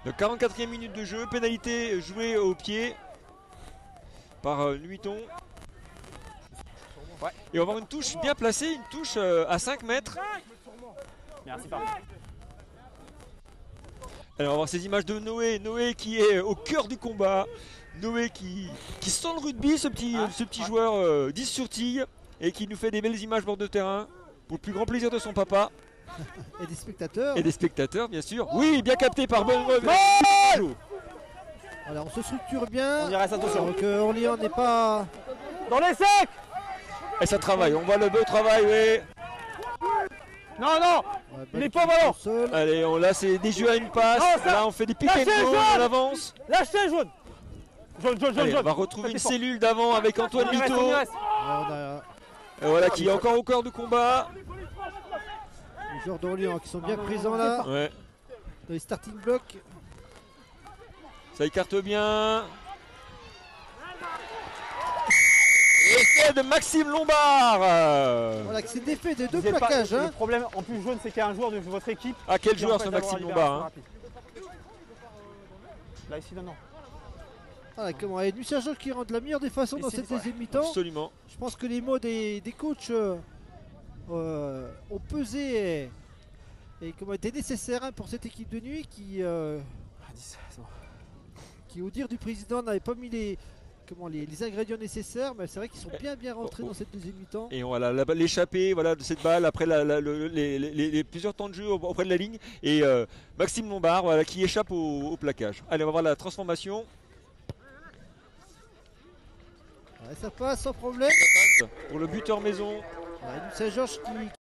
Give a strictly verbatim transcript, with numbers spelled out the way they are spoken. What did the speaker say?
Donc quarante-quatrième minute de jeu, pénalité jouée au pied par euh, Nuiton. Ouais. Et on va avoir une touche bien placée, une touche euh, à cinq mètres. Merci, pardon. Alors on va voir ces images de Noé, Noé qui est au cœur du combat. Noé qui, qui sent le rugby, ce petit, Ah, ce petit ouais. joueur euh, dix sur tille, et qui nous fait des belles images bord de terrain, pour le plus grand plaisir de son papa. Et des spectateurs. Et des spectateurs bien sûr. Oui, bien capté par Benoît. Voilà, on se structure bien. On y reste, attention. Donc euh, Orléans n'est pas... Dans les secs. Et ça travaille, on voit le beau travail, oui. Non, non. Ouais, Il est balle pas ballon. seul. Allez, on, là c'est des jeux à une passe. Non, ça- Là on fait des pick and Lâchez, go, jaune. on avance. Lâchez, jaune. Jaune, jaune, jaune, Allez, on jaune. va retrouver une Faites fort. cellule d'avant avec Antoine On y reste, Mito. on y reste. Ouais, on a Et voilà, qui est encore au cœur du combat. les joueurs d'Orléans qui sont bien présents là. Ouais, Dans les starting blocks. ça écarte bien. Essai de Maxime Lombard. Voilà, que c'est l'effet des deux Vous êtes pas- plaquages. Le Hein. problème en plus jaune, c'est qu'il y a un joueur de votre équipe. Ah, quel qui joueur empêche ce d'avoir Maxime la Lombard, libération hein. rapide. Là, ici, non, non. Voilà, comment il y a Lucien Georges qui rentre de la meilleure des façons Et dans c'est- cette ouais. deuxième mi-temps. Absolument. Je pense que les mots des, des coachs euh, euh, ont pesé et, et comment étaient nécessaires hein, pour cette équipe de nuit qui, euh, Ah, dix, c'est bon. qui, au dire du président, n'avait pas mis les, comment, les, les ingrédients nécessaires. Mais c'est vrai qu'ils sont bien bien rentrés Oh, oh. dans cette deuxième mi-temps. Et voilà, la balle- l'échappée voilà, de cette balle après la- la- le- les, les- les- les plusieurs temps de jeu au- auprès de la ligne. Et euh, Maxime Lombard voilà, qui échappe au, au plaquage. Allez, on va voir la transformation. Ouais, ça passe sans problème. Pour le buteur maison. Ouais, Lucien Georges qui,